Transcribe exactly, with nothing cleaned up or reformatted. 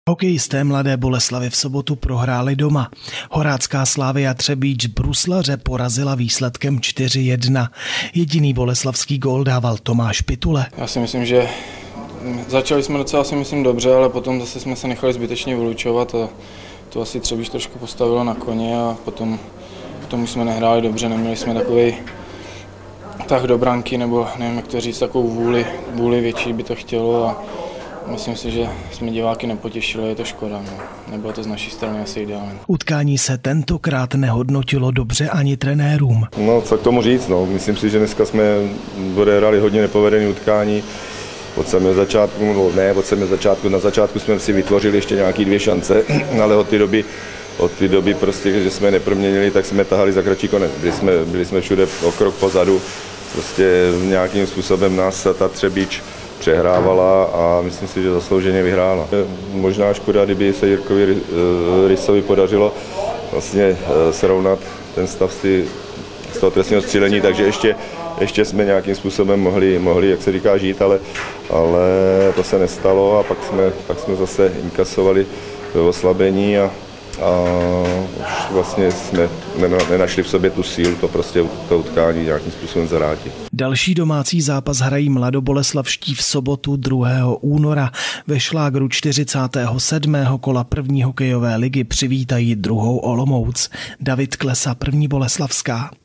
Hokejisté Mladé Boleslavi v sobotu prohráli doma. Horácká Slavia Třebíč Bruslaře porazila výsledkem čtyři jedna. Jediný boleslavský gól dával Tomáš Pitule. Já si myslím, že začali jsme docela si myslím dobře, ale potom zase jsme se nechali zbytečně vylučovat a to asi Třebíč trošku postavilo na koně a potom, potom už jsme nehráli dobře, neměli jsme takový tah do branky, nebo nevím, jak to říct, takovou vůli, vůli větší by to chtělo a myslím si, že jsme diváky nepotěšili, je to škoda, no. Nebylo to z naší strany asi ideální. Utkání se tentokrát nehodnotilo dobře ani trenérům. No, co k tomu říct, no. Myslím si, že dneska jsme odehráli hodně nepovedené utkání. Od samého začátku, no ne, od samého začátku, na začátku jsme si vytvořili ještě nějaké dvě šance, ale od té doby, od té doby prostě, že jsme neproměnili, tak jsme tahali za kratší konec. Byli jsme, byli jsme všude o krok pozadu, prostě nějakým způsobem nás ta Třebíč přehrávala a myslím si, že zaslouženě vyhrála. Možná škoda, kdyby se Jirkovi Rysovi podařilo vlastně srovnat ten stav z toho trestního střílení, takže ještě, ještě jsme nějakým způsobem mohli, mohli, jak se říká, žít, ale, ale to se nestalo a pak jsme, pak jsme zase inkasovali ve oslabení a, a už vlastně jsme nenašli v sobě tu sílu to prostě to utkání nějakým způsobem zavrátit. Další domácí zápas hrají mladoboleslavští v sobotu druhého února. Ve šlágru čtyřicátého sedmého kola první hokejové ligy přivítají druhou Olomouc. David Klesa, První Boleslavská.